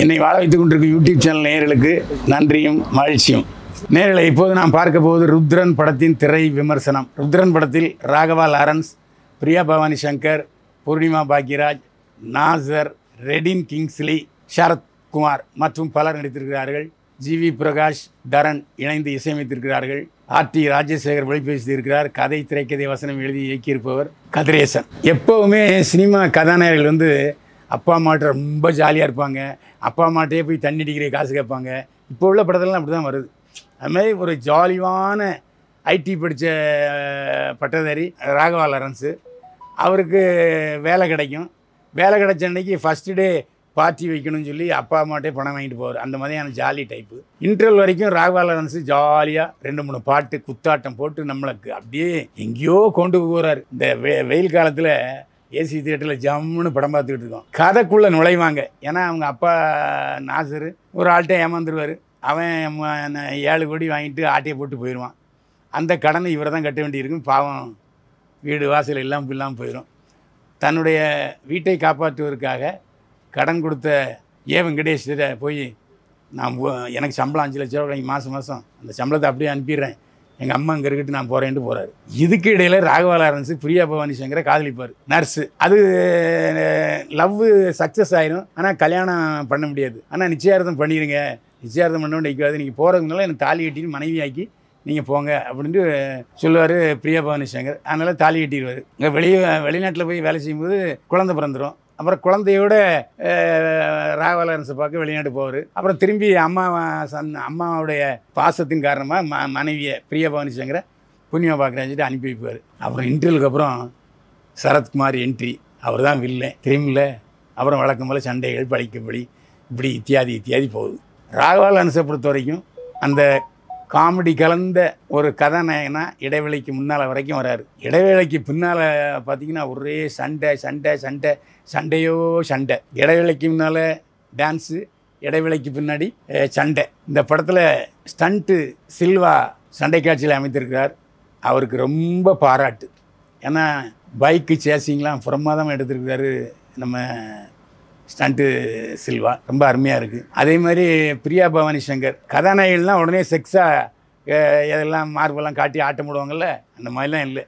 என்னை வாழ வைத்துக் கொண்டிருக்கும் யூடியூப் சேனல் நேயர்களுக்கு நன்றியும் மகிழ்ச்சியும். நேயர்களை இப்போது நாம் பார்க்க போவது ருத்ரன் படத்தின் திரை விமர்சனம். ருத்ரன் படத்தில் ராகவா லாரன்ஸ், பிரியா பவானி சங்கர், பூர்ணிமா பாக்யராஜ், நாசர், ரெடின் கிங்ஸ்லி, சரத்குமார் மற்றும் பலர் நடித்திருக்கிறார்கள். ஜிவி பிரகாஷ், தரன் இணைந்து இசையமைத்திருக்கிறார்கள். ஆர்டி ராஜசேகர் ஒளிபேசியிருக்கிறார். கதை, திரைக்கதை, வசனம் எழுதி இயக்கியிருப்பவர் கதிரேசன். எப்போவுமே சினிமா கதாநாயகர்கள் அப்பா அம்மாட்ட ரொம்ப ஜாலியாக இருப்பாங்க. அப்பா அம்மாட்டே போய் தண்ணி அடிக்கிற காசு கேட்பாங்க. இப்போ உள்ள படத்துலலாம் அப்படி தான் வருது. அதுமாதிரி ஒரு ஜாலியான ஐடி படித்த பட்டதாரி ராகவா லாரன்ஸு. அவருக்கு வேலை கிடைக்கும். வேலை கிடைச்ச அன்றைக்கி ஃபஸ்ட்டு டே பார்ட்டி வைக்கணும்னு சொல்லி அப்பா அம்மாட்டே பணம் வாங்கிட்டு போவார். அந்த மாதிரியான ஜாலி டைப்பு. இன்டர்வல் வரைக்கும் ராகவா லாரன்ஸு ஜாலியாக 2-3 பாட்டு குத்தாட்டம் போட்டு நம்மளுக்கு அப்படியே எங்கேயோ கொண்டு போகிறார். இந்த வெயில் காலத்தில் ஏசி தியேட்டரில் ஜம்முன்னு படம் பார்த்துக்கிட்டு இருக்கோம். கதைக்குள்ளே நுழைவாங்க. ஏன்னா அவங்க அப்பா நாசர் ஒரு ஆள்கிட்ட ஏமாந்துருவார். அவன் 7 கோடி வாங்கிட்டு ஆட்டையை போட்டு போயிடுவான். அந்த கடனை இவரை தான் கட்ட வேண்டியிருக்கும். பாவம் வீடு வாசல் எல்லாம் இல்லாமல் போயிடும். தன்னுடைய வீட்டை காப்பாற்றுவதற்காக கடன் கொடுத்த வெங்கடேஷ்கிட்ட போய் எனக்கு சம்பளம் 5 லட்ச ரூபா மாதம் அந்த சம்பளத்தை அப்படியே அனுப்பிடுறேன், எங்கள் அம்மா இங்கே இருக்கிட்டு நான் போகிறேன்ட்டு போகிறாரு. இதுக்கு இடையில் ராகவா லாரன்ஸு பிரியா பவானி சங்கரை காதலிப்பார். நர்ஸு. அது லவ் சக்ஸஸ் ஆயிடும். ஆனால் கல்யாணம் பண்ண முடியாது. ஆனால் நிச்சயார்த்தம் பண்ணிடுங்க, நிச்சயார்த்தம் பண்ண வைக்காது, நீங்கள் போகிறதுனால எனக்கு தாலி கட்டின்னு மனைவியாக்கி நீங்கள் போங்க அப்படின்ட்டு சொல்லுவார் பிரியா பவானி சங்கர். அதனால் தாலி கட்டிடுவார். இங்கே வெளிநாட்டில் போய் வேலை செய்யும்போது குழந்தை பிறந்துடும். அப்புறம் குழந்தையோட ராகவா லாரன்ஸை பார்க்க வெளிநாட்டு போவார். அப்புறம் திரும்பி அம்மாவுடைய பாசத்தின் காரணமாக மனைவியை பிரியா பவானி சங்கரை புண்ணியமா பாக்யராஜ்கிட்ட அனுப்பி வைப்பார். அப்புறம் இன்டர்வியூக்கு அப்புறம் சரத்குமார் என்ட்ரி. அவர் தான் வில்லை திரும்பியில். அப்புறம் வழக்கம் போல் சண்டைகள், பழிக்கப்படி, இப்படி இத்தியாதி போகுது. ராகவா லாரன்ஸை பொறுத்த வரைக்கும் அந்த காமெடி கலந்த ஒரு கதாநாயகனா இடைவேளைக்கு முன்னால் வரைக்கும் வராரு. இடைவேளைக்கு பின்னால் பார்த்தீங்கன்னா ஒரே சண்டையோ சண்டை. இடைவேளைக்கு முன்னால் டான்ஸு, இடைவேளைக்கு பின்னாடி சண்டை. இந்த படத்தில் ஸ்டண்ட்டு சில்வா சண்டை காட்சியில் அமைத்திருக்கிறார். அவருக்கு ரொம்ப பாராட்டு. ஏன்னா பைக்கு சேசிங்லாம் பிரமாதமாக எடுத்திருக்கிறாரு நம்ம ஸ்டண்ட்டு சில்வா. ரொம்ப அருமையாக இருக்குது. அதே மாதிரி பிரியா பவானி சங்கர் கதாநாயகன்லாம் உடனே செக்ஸாக இதெல்லாம் மார்பெல்லாம் காட்டி ஆட்டம் போடுவாங்கள்ல, அந்த மாதிரிலாம் இல்லை.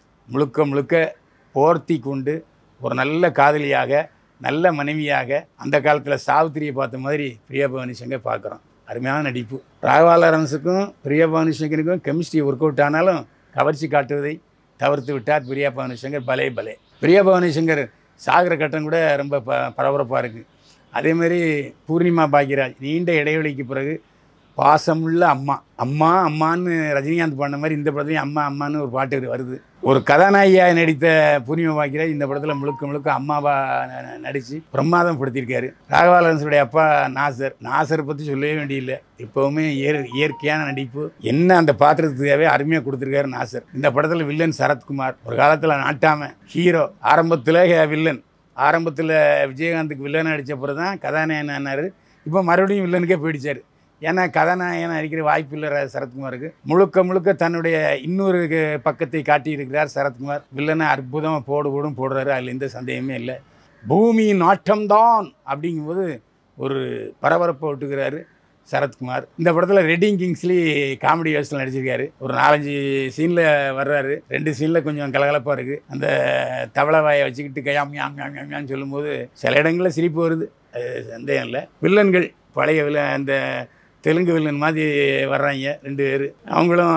முழுக்க போர்த்தி கொண்டு ஒரு நல்ல காதலியாக, நல்ல மனைவியாக, அந்த காலத்தில் சாவித்திரியை பார்த்த மாதிரி பிரியா பவானி சங்கர் பார்க்குறோம். அருமையான நடிப்பு. ராகவா லாரன்ஸுக்கும் பிரியா பவானி சங்கருக்கும் கெமிஸ்ட்ரி ஒர்க் அவுட் ஆனாலும் கவர்ச்சி காட்டுவதை தவிர்த்து விட்டார் பிரியா பவானி சங்கர். பலே பிரியா பவானி சங்கர் சாகர கட்டம் கூட ரொம்ப பரபரப்பாக இருக்குது. அதேமாதிரி பூர்ணிமா பாக்யராஜ் நீண்ட இடைவெளிக்கு பிறகு பாசமுள்ள அம்மான்னு ரஜினிகாந்த் பண்ண மாதிரி இந்த படத்துலையும் அம்மான்னு ஒரு பாட்டு வருது. ஒரு கதாநாயகியாக நடித்த பூர்ணிமா பாக்யராஜ் இந்த படத்தில் முழுக்க அம்மாவா நடித்து பிரமாதம் படுத்தியிருக்காரு. ராகவா லாரன்ஸுடைய அப்பா நாசரை பற்றி சொல்லவே வேண்டியில்லை. இப்போவுமே இயற்கையான நடிப்பு. என்ன அந்த பாத்திரத்துக்கு தேவை அருமையாக கொடுத்துருக்காரு நாசர். இந்த படத்தில் வில்லன் சரத்குமார். ஒரு காலத்தில் நாட்டாம ஹீரோ. ஆரம்பத்தில் வில்லன். ஆரம்பத்தில் விஜயகாந்துக்கு வில்லன் நடித்த பிறகு தான் கதாநாயகன் ஆனார். இப்போ மறுபடியும் வில்லனுக்கே போயிடுச்சார். ஏன்னா கதாநாயகன் நடிக்கிற வாய்ப்பு இல்லை சரத்குமாருக்கு. முழுக்க தன்னுடைய இன்னொரு பக்கத்தை காட்டியிருக்கிறார் சரத்குமார். வில்லனை அற்புதமாக போடுறாரு. அதில் எந்த சந்தேகமே இல்லை. பூமியின் ஆட்டம்தான் அப்படிங்கும்போது ஒரு பரபரப்பை விட்டுக்கிறாரு சரத்குமார். இந்த படத்தில் ரெடின் கிங்ஸ்லி காமெடி வேஷத்தில் நடிச்சிருக்காரு. ஒரு 4-5 சீனில் வர்றாரு. 2 சீனில் கொஞ்சம் கலகலப்பாக இருக்குது. அந்த தவளை வாயை வச்சுக்கிட்டு கையாமியான்னு சொல்லும்போது சில இடங்களில் சிரிப்பு வருது, அது சந்தேகம் இல்லை. வில்லன்கள் பழைய அந்த தெலுங்கு வில்லன் மாதிரி வர்றாங்க 2 பேர். அவங்களும்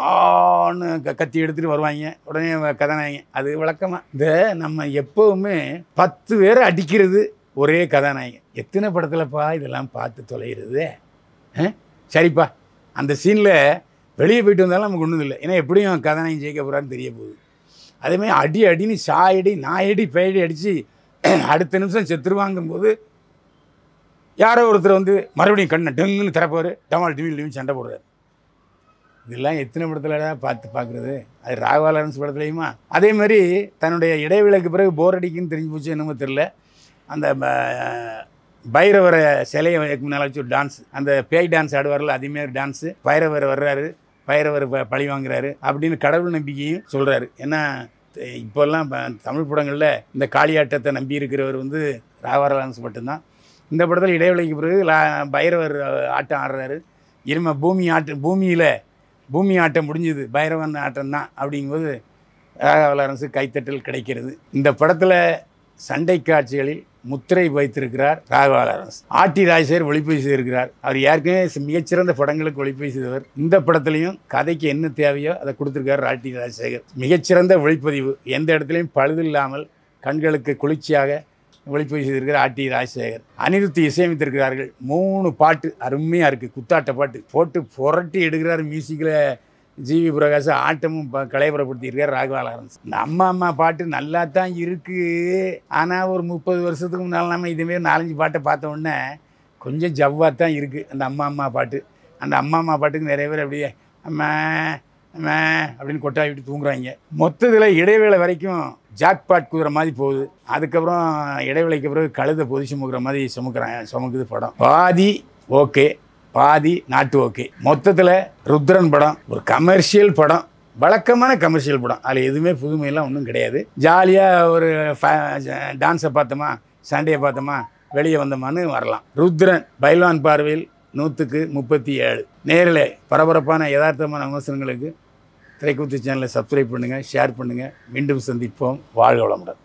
ஆன்னு கத்தி எடுத்துகிட்டு வருவாங்க. உடனே கதாநாயகன். அது வழக்கமாக நம்ம எப்போவுமே 10 பேரை அடிக்கிறது ஒரே கதாநாயகன். எத்தனை படத்தில்ப்பா இதெல்லாம் பார்த்து தொலைகிறது. சரிப்பா, அந்த சீனில் வெளியே போயிட்டு வந்தாலும் நமக்கு ஒன்றும் இல்லை. ஏன்னா எப்படியும் கதாநாயகன் ஜெயிக்க போகிறான்னு தெரிய போகுது. அதேமாதிரி அடின்னு சாயடி நாயடி பேயடி அடித்து அடுத்த நிமிஷம் செத்துருவாங்கும்போது யாரோ ஒருத்தர் மறுபடியும் கண்ணை டெங்குன்னு திறப்பார். டமால் டிவிலையும் சண்டை போடுறாரு. இதெல்லாம் எத்தனை படத்தில் பார்க்குறது. அது ராகவா லாரன்ஸ் படத்துலையுமா அதே மாதிரி தன்னுடைய இடைவேளைக்கு பிறகு போர் அடிக்குன்னு தெரிஞ்சு போச்சு என்னமோ தெரில. அந்த பைரவரை சிலையை முன்னால் வச்சு ஒரு டான்ஸ், அந்த பேய் டான்ஸ் ஆடுவார்ல, அதேமாரி டான்ஸு. பைரவர் வர்றாரு, பைரவர் பழி வாங்குறாரு அப்படின்னு கடவுள் நம்பிக்கையும் சொல்கிறாரு. ஏன்னா இப்போல்லாம் தமிழ் படங்களில் இந்த காளியாட்டத்தை நம்பி இருக்கிறவர் ராகவா லாரன்ஸ் மட்டும்தான். இந்த படத்தில் இடைவெளிக்கு பிறகு பைரவர் ஆட்டம் ஆடுறாரு. இனிமே பூமி ஆட்டம் முடிஞ்சுது, பைரவன் ஆட்டம் தான் அப்படிங்கும்போது ராகவா லாரன்ஸு கைத்தட்டல் கிடைக்கிறது. இந்த படத்தில் சண்டை காட்சிகளில் முத்திரை வைத்திருக்கிறார் ராகவா லாரன்ஸ். ஆர்டி ராஜசேகர் ஒளிப்பதிவு செய்திருக்கிறார். அவர் ஏற்கனவே மிகச்சிறந்த படங்களுக்கு ஒளிப்பதிவு செய்தவர். இந்த படத்துலையும் கதைக்கு என்ன தேவையோ அதை கொடுத்துருக்கார் ஆர்டி ராஜசேகர். மிகச்சிறந்த ஒளிப்பதிவு, எந்த இடத்துலையும் பழுது இல்லாமல் கண்களுக்கு குளிர்ச்சியாக ஒளிப்பதிவு செய்திருக்கிறார் ஆர்டி ராஜசேகர். அனிருத் இசையமைத்திருக்கிறார்கள். 3 பாட்டு அருமையாக இருக்குது. குத்தாட்ட பாட்டு போட்டு புரட்டி எடுக்கிறார். மியூசிக்கில் ஜிவி பிரகாஷ், ஆட்டமும் கலைபுரப்படுத்தியிருக்கார் ராகவா லாரன்ஸ். இந்த அம்மா பாட்டு நல்லா தான் இருக்குது. ஆனால் ஒரு 30 வருஷத்துக்கு முன்னால் நம்ம இதுமாரி 4-5 பாட்டை பார்த்த உடனே கொஞ்சம் ஜவ்வாக தான் இருக்குது அந்த அம்மா பாட்டு. அந்த அம்மா பாட்டுக்கு நிறைய பேர் அப்படியே அம்மா அம்மா அப்படின்னு கொட்டாய் விட்டு தூங்குறாங்க. மொத்தத்தில் இடைவேளை வரைக்கும் ஜாக்பாட் குதிரை மாதிரி போகுது. அதுக்கப்புறம் இடைவேளைக்கு பிறகு கழுதை பொதி சுமக்கிற மாதிரி சுமக்குது படம். பாதி ஓகே, பாதி நாட்டு ஓகே. மொத்தத்தில் ருத்ரன் படம் ஒரு கமர்ஷியல் படம், வழக்கமான கமர்ஷியல் படம். அதில் எதுவுமே புதுமையெல்லாம் ஒன்றும் கிடையாது. ஜாலியாக ஒரு டான்ஸை பார்த்தோமா, சண்டையை பார்த்தோமா, வெளியே வந்தோமான்னு வரலாம். ருத்ரன் பைல்வான் பார்வையில் 100க்கு 37. நேரில் பரபரப்பான யதார்த்தமான விமர்சனங்களுக்கு திரைக்கூத்து சேனலை சப்ஸ்கிரைப் பண்ணுங்கள், ஷேர் பண்ணுங்கள். மீண்டும் சந்திப்போம். வாழ்க வளமுடன்.